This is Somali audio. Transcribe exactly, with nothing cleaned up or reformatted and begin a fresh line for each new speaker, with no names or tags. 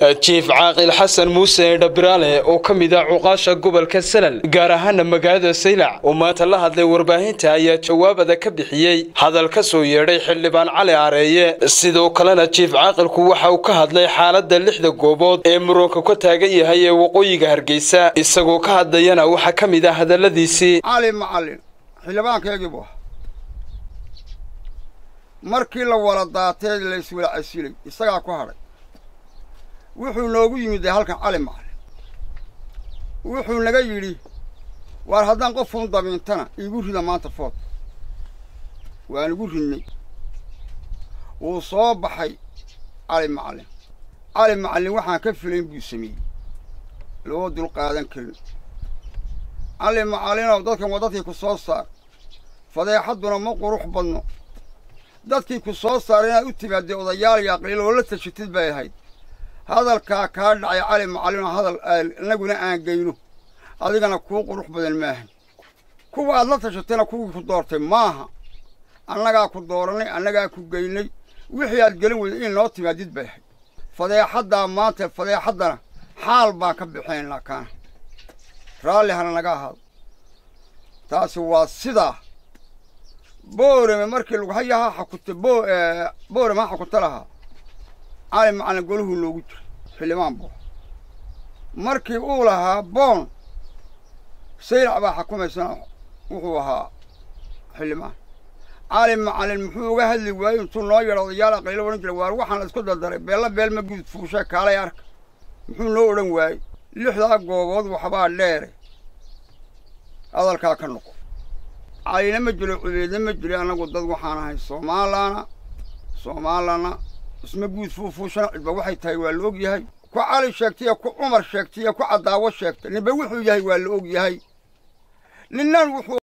jiif caaqil xasan muuse dhabraale oo ka mid ah cuqaasha gobolka Salal gaar ahaan magaalada Saylac oo maanta la hadlay warbaahinta ayaa jawaabada ka bixiyay hadal ka soo yeedhay xildhibaan Cali Areeye sidoo kalena jiif caaqilku waxa uu ka hadlay xaaladda lixda goobood ee muranka ka taagan yahay ee waqooyiga Hargeysa isagoo ka hadlayana waxa ka mid ah hadaladiisii
Cali Macallin xildhibaankeegii buu markii la wala daatay la iswala casilay isaga ku haray wuxuu noogu yimid halkan Cali Macallin wuxuu naga yiri war haddaan qof uu damintana igu rida maanta food waan ugu rinay oo soo baxay Cali Macallin Cali Macallin waxaan ka filayn buu sameeyay loo dul qaadan karin Cali Macallin oo dadkan wadadii ku soo saar fadeexaduna ma qurux badno dadkii ku soo saarayna u timaadey odayaal yaqliil oo la tashitid bay ahayd hadalka ka dhacay Cali Macallin hadal anaguna aan geyno adigana ku qurux badan ma ahan kuwa aad la tashatayna kuwa ku doortay maaha annaga ku dooranay annaga ku geynay wixii aad galin weyd in loo timaadid bay ahayd fadeexada maanta fadeexadana xaal baa ka bixinaa kaan raali hana naga ahaado taasi waa sida boorame markii lagu hayaha xakuta boo boorame xakuta laha Cali Macallin goluhu loogu jiray xildhibaan buu markii uu lahaa boon Saylac baa xukumaysan wuxuu ahaa xildhibaan Cali Macallin muxuu uga hadli waayay intuu noo yaro odayaal aqliil waran jiray waar waxaan isku dardaray beela beel ma guud fuushay kaalay arka muxuu noo oran waayay lixda goobood waxba dheer hadalka ka noqo Cali ma jiro cudeed ma jiro anagu dad waxaan ahay Soomaalana Soomaalana isma guud fuushan cidba waxay tahay waa la og yahay ku Cali sheegtay ku Umar sheegtay ku Cadaawo sheegtay ninba wuxuu yahay waa la og yahay ninna wuxuu